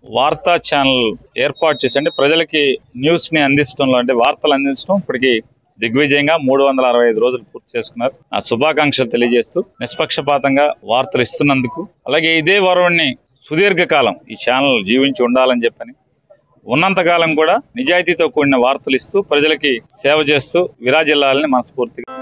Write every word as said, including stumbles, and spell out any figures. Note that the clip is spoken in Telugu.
వార్తా ఛానల్ ఏర్పాటు చేసి అంటే ప్రజలకి న్యూస్ ని అందించడంలో అంటే వార్తలు అందించడం ఇప్పటికి దిగ్విజయంగా మూడు వందల అరవై ఐదు రోజులు పూర్తి చేసుకున్నారు. ఆ శుభాకాంక్షలు తెలియజేస్తూ నిష్పక్షపాతంగా వార్తలు ఇస్తున్నందుకు, అలాగే ఇదే వరవణ్ణి సుదీర్ఘకాలం ఈ ఛానల్ జీవించి ఉండాలని చెప్పని, ఉన్నంతకాలం కూడా నిజాయితీతో కూడిన వార్తలు ఇస్తూ ప్రజలకి సేవ చేస్తూ విరాజిల్లాలని మనస్ఫూర్తిగా